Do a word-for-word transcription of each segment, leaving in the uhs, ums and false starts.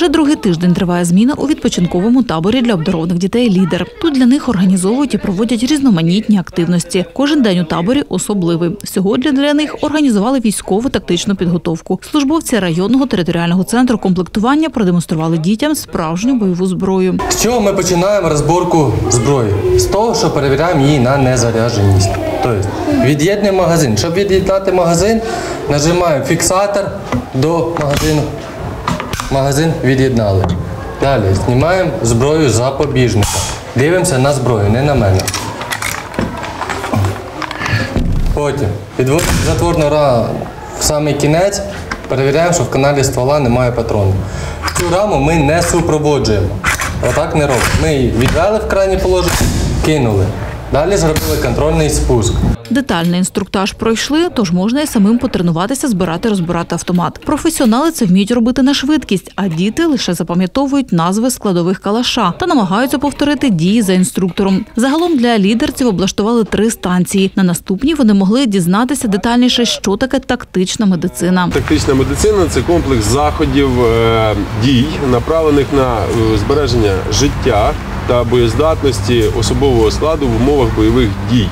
Вже другий тиждень триває зміна у відпочинковому таборі для обдарованих дітей «Лідер». Тут для них організовують і проводять різноманітні активності. Кожен день у таборі особливий. Сьогодні для них організували військову тактичну підготовку. Службовці районного територіального центру комплектування продемонстрували дітям справжню бойову зброю. З чого ми починаємо розборку зброї? З того, що перевіряємо її на незарядженість. Тобто від'єднуємо магазин. Щоб від'єднати магазин, нажимаємо фіксатор до магазину. Магазин від'єднали. Далі знімаємо зброю з запобіжника. Дивимося на зброю, не на мене. Потім підводимо затворну раму в самий кінець, перевіряємо, що в каналі ствола немає патрону. Цю раму ми не супроводжуємо. Отак не робимо. Ми її відвели в крайнє положення, кинули. Далі зробили контрольний спуск. Детальний інструктаж пройшли, тож можна і самим потренуватися збирати-розбирати автомат. Професіонали це вміють робити на швидкість, а діти лише запам'ятовують назви складових калаша та намагаються повторити дії за інструктором. Загалом для лідерців облаштували три станції. На наступній вони могли дізнатися детальніше, що таке тактична медицина. Тактична медицина – це комплекс заходів, дій, направлених на збереження життя та боєздатності особового складу в умовах бойових дій.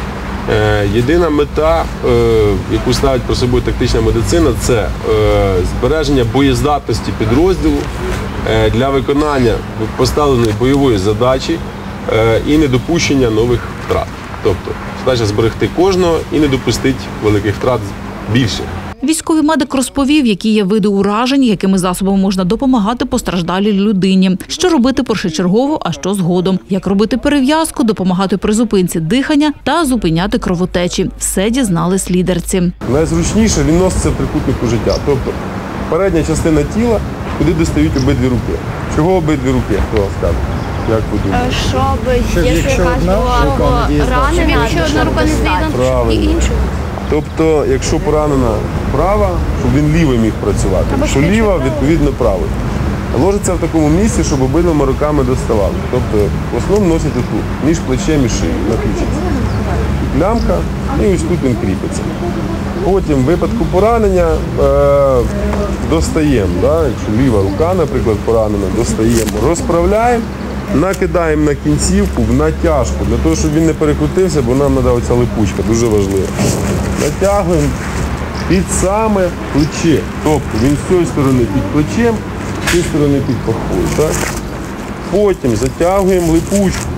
Єдина мета, яку ставить про собою тактична медицина, це збереження боєздатності підрозділу для виконання поставленої бойової задачі і недопущення нових втрат. Тобто, задача зберегти кожного і не допустити великих втрат більше. Військовий медик розповів, які є види уражень, якими засобами можна допомагати постраждалій людині. Що робити першочергово, а що згодом. Як робити перев'язку, допомагати при зупинці дихання та зупиняти кровотечі. Все дізнались лідерці. Найзручніше він носиться в трикутнику життя. Тобто передня частина тіла, куди достають обидві руки. Чого обидві руки, хто вам скаже? Як ви думаєте? Щоб, якщо якась була ранена, якщо одна рука не з'єднана, і іншу. Тобто, якщо поранена права, щоб він лівий міг працювати. Якщо ліва, відповідно правий. Ложиться в такому місці, щоб обидвома руками доставали. Тобто, в основному носять отут, між плечем і шиєю, на ключиці. Лямка, і ось тут він кріпиться. Потім, в випадку поранення, е достаємо. Да? Якщо ліва рука, наприклад, поранена, достаємо, розправляємо. Накидаємо на кінцівку в натяжку, для того, щоб він не перекрутився, бо нам треба оця липучка, дуже важлива. Натягуємо під саме плече. Тобто він з цієї сторони під плечем, з цієї сторони під пахвою. Так? Потім затягуємо липучку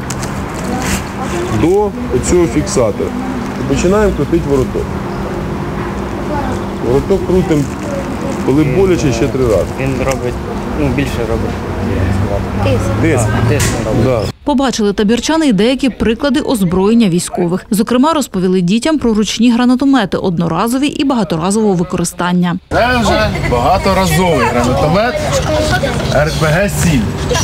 до цього фіксатора. І починаємо крутити вороток. Вороток крутимо, коли боляче, ще три рази. Він робить, ну більше робить. Тиск. Тиск робить. Да. Побачили табірчани й деякі приклади озброєння військових. Зокрема, розповіли дітям про ручні гранатомети одноразові і багаторазового використання. Це вже багаторазовий гранатомет ер пе ге сім.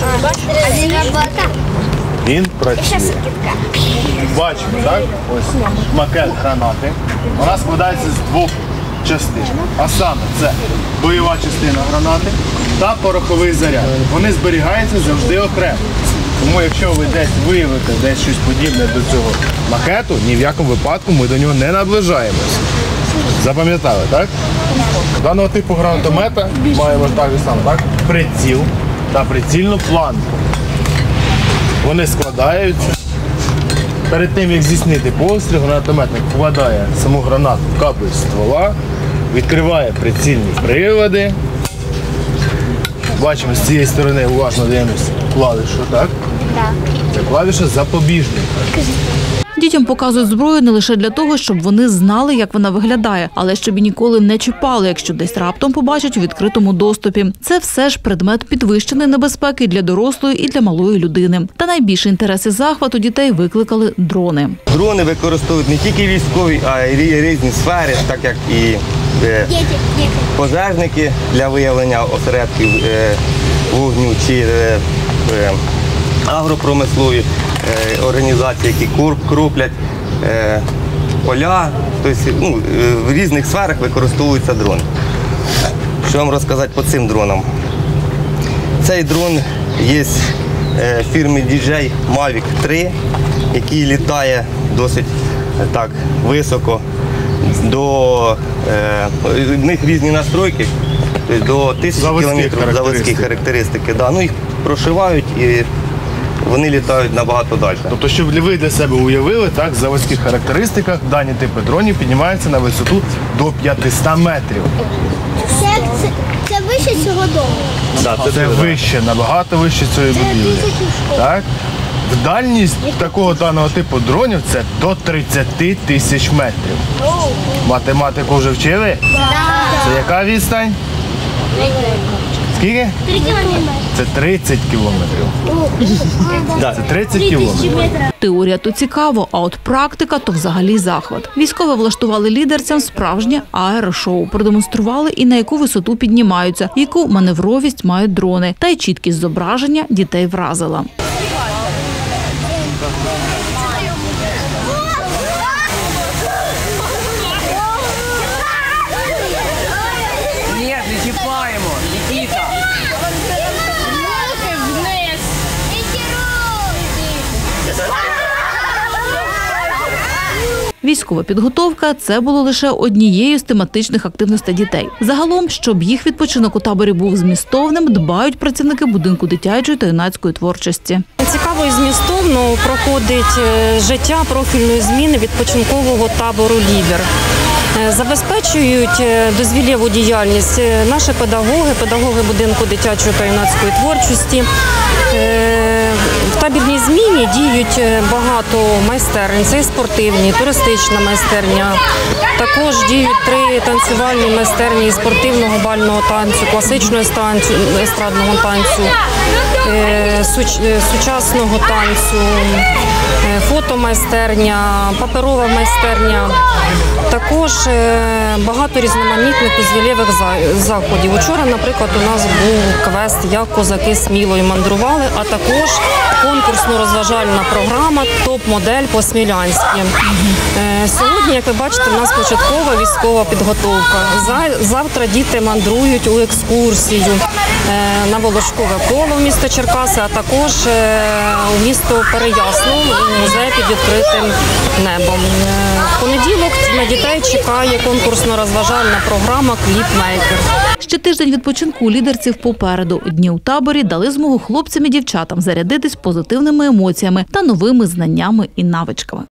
Він працює. Бачимо, так? Ось макет гранати. Вона складається з двох частин. А саме це бойова частина гранати та пороховий заряд. Вони зберігаються завжди окремо. Тому якщо ви десь виявите десь щось подібне до цього макету, ні в якому випадку ми до нього не наближаємося. Запам'ятали, так? Даного типу гранатомета маємо так само, так? Приціл та прицільну планку. Вони складаються. Перед тим, як здійснити постріл, гранатометник вкладає саму гранату в капель ствола, відкриває прицільні прилади. Бачимо, з цієї сторони уважно дивимося клавішу, так? Так. Це клавіша запобіжника. Дітям показують зброю не лише для того, щоб вони знали, як вона виглядає, але щоб і ніколи не чіпали, якщо десь раптом побачать у відкритому доступі. Це все ж предмет підвищеної небезпеки для дорослої і для малої людини. Та найбільший інтерес і захват у дітей викликали дрони. Дрони використовують не тільки військові, а й різні сфери, так як і пожежники для виявлення осередків вогню чи агропромислові організації, які кроплять поля. Тобто, ну, в різних сферах використовуються дрони. Що вам розказати по цим дронам? Цей дрон є фірми ді джей Мавік три, який літає досить так високо. До, е, в них різні настройки. Тобто до тисячі Заводські кілометрів заводські характеристики. характеристики. Да. Ну, їх прошивають і вони літають набагато далі. Тобто, щоб ви для себе уявили, так, в заводських характеристиках дані типи дронів піднімаються на висоту до п'ятисот метрів. Це, це, це вище цього дому. Да, це Це дуже, вище, набагато вище цієї будівлі. Так? В дальність такого даного типу дронів це до тридцять тисяч метрів. Математику вже вчили? Це яка відстань? Скільки? Три кілометри. Це тридцять кілометрів. Це тридцять кілометрів. Теорія то цікаво, а от практика то взагалі захват. Військові влаштували лідерцям справжнє аерошоу. Продемонстрували і на яку висоту піднімаються, яку маневровість мають дрони. Та й чіткість зображення дітей вразила. Ні, не чіпаємо, Нікіта. Руки вниз. Військова підготовка – це було лише однією з тематичних активностей дітей. Загалом, щоб їх відпочинок у таборі був змістовним, дбають працівники будинку дитячої та юнацької творчості. Цікаво і змістовно проходить е, життя профільної зміни відпочинкового табору «Лідер». Е, Забезпечують е, дозвіллєву діяльність е, наші педагоги, педагоги будинку дитячої та юнацької творчості. Е, В табірній зміні діють е, багато майстерень, це і спортивні, туристична майстерня. Також діють три танцювальні майстерні спортивного бального танцю, класичного естранцю- естрадного танцю, е, суч- е, сучасного танцю, е, фотомайстерня, паперова майстерня. Також е, багато різноманітних дозвілєвих за- заходів. Учора, наприклад, у нас був квест «Як козаки сміло мандрували», а також конкурсно-розважальна програма «Топ-модель по-смілянськи». Е, Сьогодні, як ви бачите, у нас початкова військова підготовка. За- Завтра діти мандрують у екскурсію е, на Волошкове поле в місто Черкаси, а також е, у місто Переяслав, у музей під відкритим небом. Е, В понеділок на дітей чекає конкурсно-розважальна програма «Кліпмейкер». Ще тиждень відпочинку у лідерців попереду. Дні у таборі дали змогу хлопцям і дівчатам зарядитись позитивними емоціями та новими знаннями і навичками.